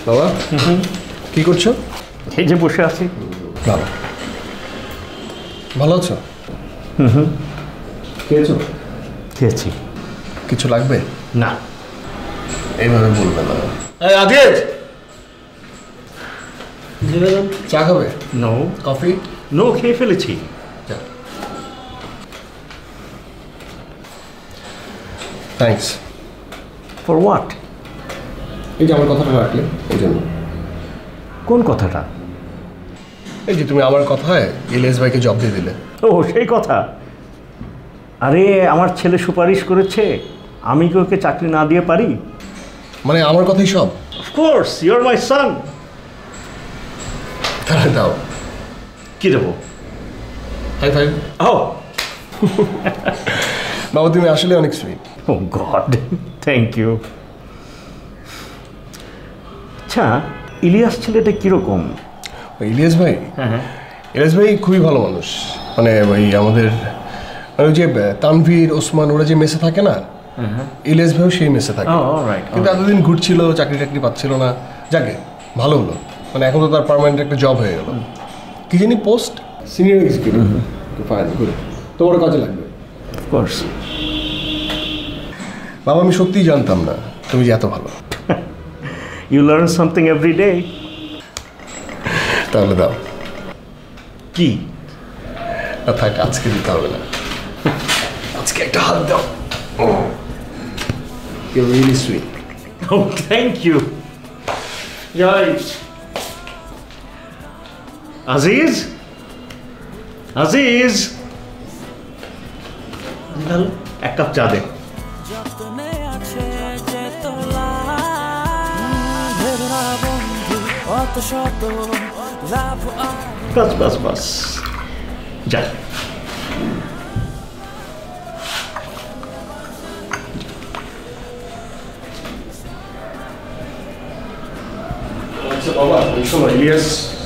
বাবা কি করছো? এই যে বসে আছি। ভালো ভালো আছো? খেয়েছো? খেয়েছি। কিছু লাগবে? না। এইভাবে বলবে না। এই আদিজ, চা খাবে? নো। কফি? নো, খেয়ে ফেলেছি। থ্যাঙ্কস। For what? এই যে আমার কথাটা রাখলে এই জন্য। কোন কথাটা? এই যে তুমি আমার কথায় ইলিয়াস ভাইকে জব দিয়ে দিলে। ও সেই কথা। আরে আমার ছেলে সুপারিশ করেছে, আমি কি ওকে চাকরি না দিয়ে পারি? মানে আমার কথাই সব? Of course, you are my son. তাহলে দাও। কি দেবো? High five. ও বাবা তুমি আসলে অনেক sweet. Oh God, thank you. আচ্ছা, ইলিয়াস ছেলেটা কিরকম? ইলিয়াস ভাই? হ্যাঁ। ইলিয়াস ভাই খুবই ভালো মানুষ। মানে ওই আমাদের ওই যে তানভীর ওসমান ওরা যে মেসে থাকে না, ইলিয়াস ভাইও সেই মেসে থাকে। কিন্তু এতদিন ঘুরছিল, চাকরি টাকরি পাচ্ছিল না। যাকে ভালো হলো, মানে এখন তো তার পার্মানেন্ট একটা জব হয়ে গেল। কি জানি post? Senior executive. Fine, good. তোমার কাজে লাগবে। অফকোর্স। বাবা আমি সত্যিই জানতাম না তুমি যে এত ভালো। You learn something every day. তাহলে দাও। কি? না থাক, আজকে দিতে হবে না, আজকে একটা হাত দাও। You really sweet. Oh thank you. জয় আজিজ, আজিজ এক কাপ চা দে। বাস বাস বাস, যা। আচ্ছা বাবা, শোনো ইলিয়াস।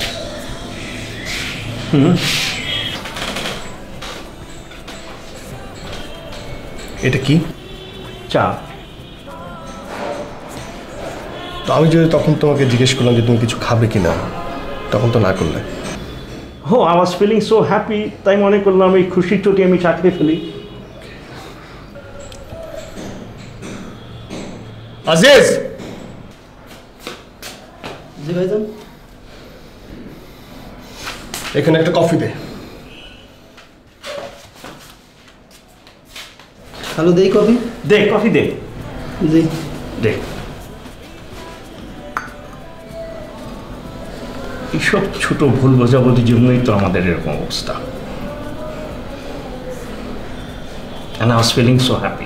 এটা কি? চা। তো আমি যদি তখন তোমাকে জিজ্ঞেস করলাম যে তুমি কিছু খাবে কিনা, তখন তো না করলে। Oh I was feeling so happy, তাই মনে করলাম এই খুশির চোটে আমি চা খেয়ে ফেলি। আজিজ। জি ভাইজান। এখানে একটা কফি দে। হ্যালো, দেই কফি? দে কফি দে। জি দে। এইসব ছোট ভুল বোঝাবুঝির জন্যই তো আমাদের এরকম অবস্থা। And I was feeling so happy.